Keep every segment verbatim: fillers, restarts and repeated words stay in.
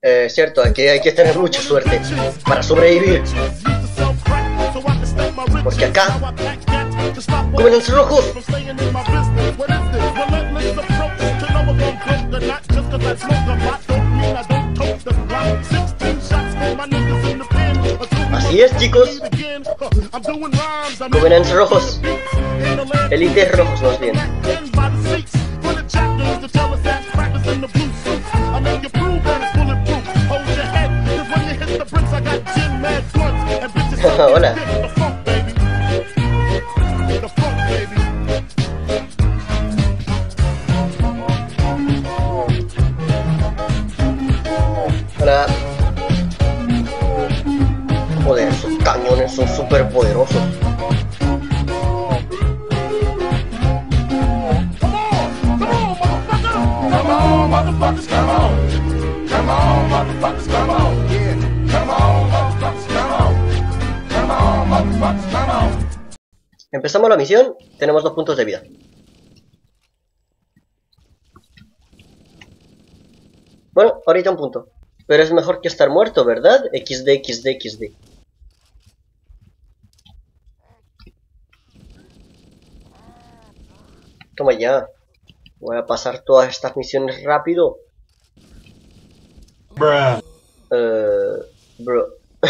Eh, cierto, aquí hay que tener mucha suerte para sobrevivir. Porque acá comen los rojos. Así es, chicos. Comen rojos. Élites rojos, más bien. Hola. Hola. Joder, esos cañones son súper poderosos. Empezamos la misión, tenemos dos puntos de vida. Bueno, ahorita un punto. Pero es mejor que estar muerto, ¿verdad? equis de, equis de, equis de. Toma ya. Voy a pasar todas estas misiones rápido. Bruh. Uh, bro.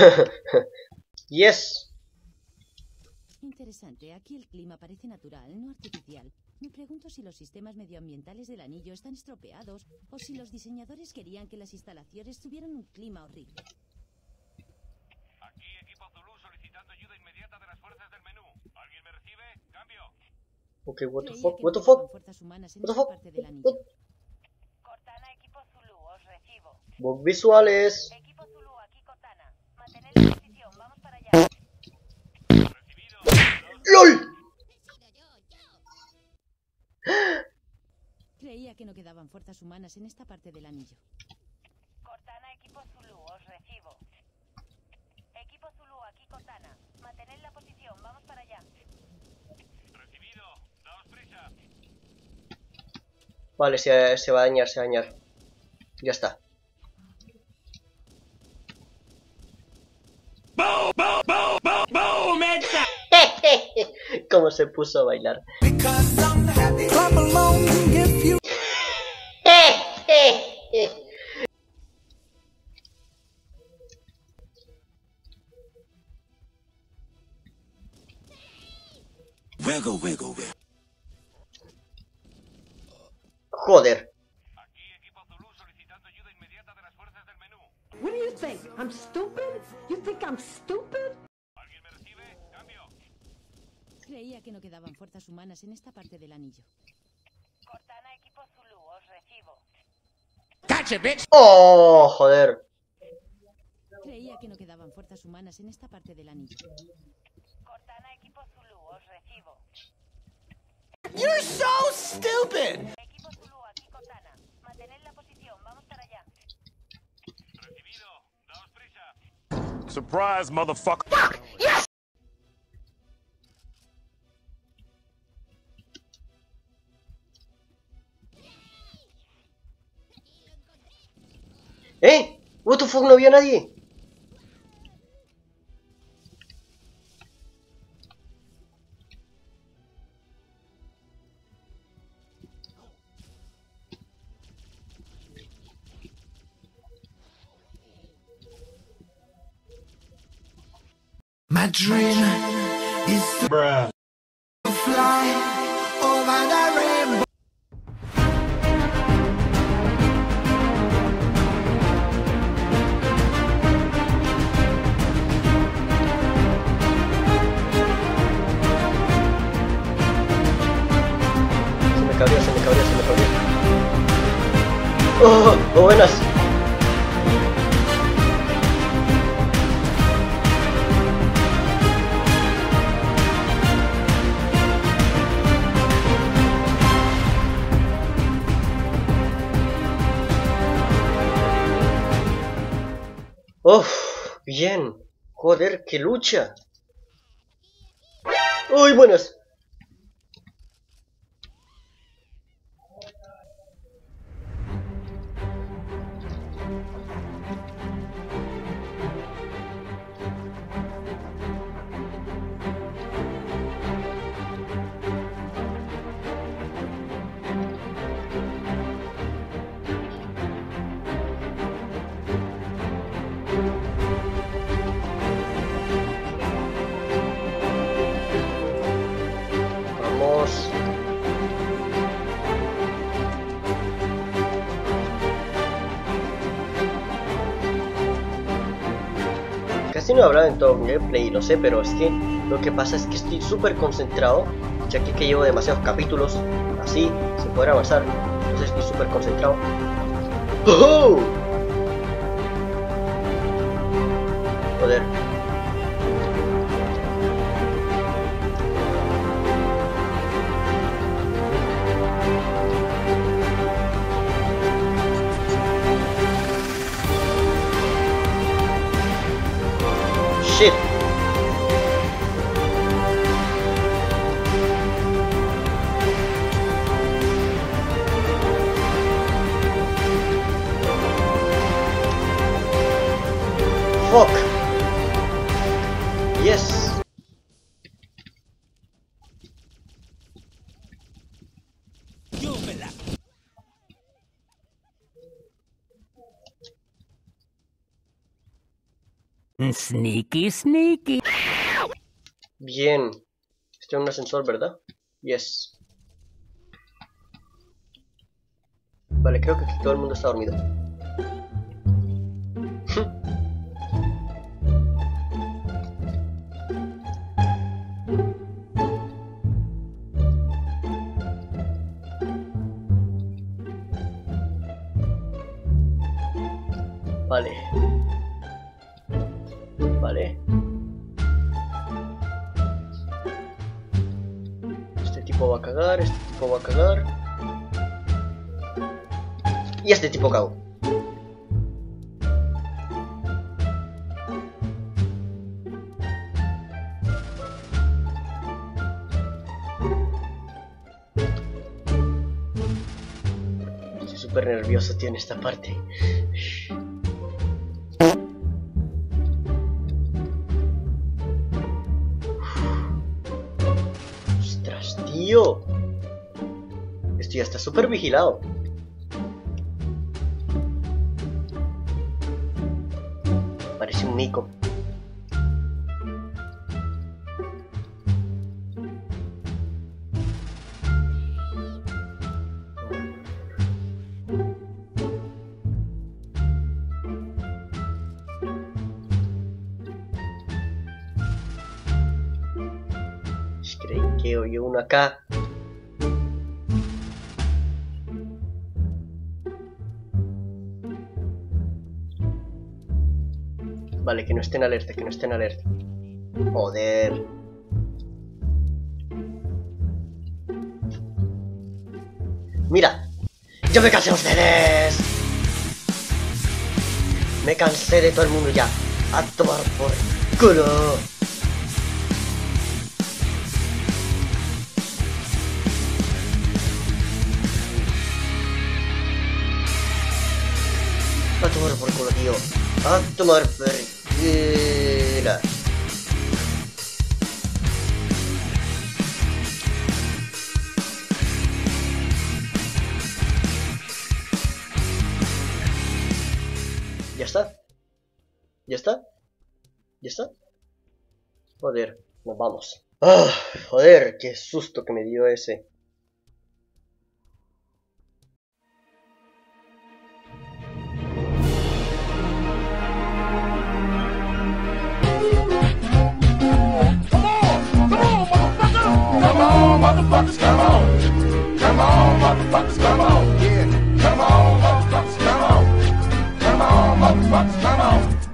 Yes. Interesante, aquí el clima parece natural, no artificial. Me pregunto si los sistemas medioambientales del anillo están estropeados o si los diseñadores querían que las instalaciones tuvieran un clima horrible. Aquí equipo Zulu solicitando ayuda inmediata de las fuerzas del menú. ¿Alguien me recibe? Cambio. Ok, what the Creía fuck, que what the no fuck, quedaban fuerzas humanas en what the esta fuck, parte del anillo. what? Cortana, equipo Zulu, os recibo. Bug visuales. Equipo Zulu, aquí Cortana. Mantened la posición, vamos para allá. Recibido. ¡LOL! Creía que no quedaban fuerzas humanas en esta parte del anillo. Cortana, equipo Zulu, os recibo. Equipo Zulu, aquí Cortana. Mantened la posición, vamos para allá. Recibido. Daos prisa. Vale, se, se va a dañar, se va a dañar. Ya está. Boom, boom, boom, boom, boom, headshot. Cómo se puso a bailar. Wiggle, wiggle, wiggle. Joder. Aquí equipo Zulu solicitando ayuda inmediata de las fuerzas del menú. What do you think? I'm stupid? You think I'm stupid? ¿Alguien me recibe? Cambio. Creía que no quedaban fuerzas humanas en esta parte del anillo. Cortana, equipo Zulu, os recibo. Gotcha, bitch. Oh, joder. Creía que no quedaban fuerzas humanas en esta parte del anillo. Cortana, equipo Zulu, os recibo. You're so stupid. Equipo Zulu, aquí Cortana. Mantened la posición, vamos para allá. Recibido. Daos prisa. Surprise, motherfucker. ¿Eh? What the fuck, no había nadie. My dream is to Bruh. fly over the rainbow. Se me cabría, se me cabría, se me cabría. Oh, oh, buenas. Uf, bien. Joder, qué lucha. Uy, buenas. casi no he hablado en todo el gameplay, lo sé, pero es que lo que pasa es que estoy súper concentrado, ya que, que llevo demasiados capítulos así, sin poder avanzar, entonces estoy súper concentrado. ¡Oh! Joder. Shit. Fuck. Yes. Sneaky, sneaky. Bien. Estoy en un ascensor, ¿verdad? Yes. Vale, creo que aquí todo el mundo está dormido. Vale. Vale. Este tipo va a cagar, este tipo va a cagar. Y este tipo cagó. Estoy súper nervioso, tío, en esta parte. Tío, esto ya está súper vigilado. Parece un mico. Creí que oí uno acá. Vale, que no estén alerta, que no estén alerta. Joder. Mira, yo me cansé de ustedes. Me cansé de todo el mundo ya. A tomar por culo. A tomar por culo, tío. A tomar por culo. ¿Ya está? ¿Ya está? ¿Ya está? Joder, nos vamos. Ah, joder, qué susto que me dio ese. Motherfuckers, come on. Come on, motherfuckers, come on. Yeah. Come on, motherfuckers, come on. Come on, motherfuckers, come on.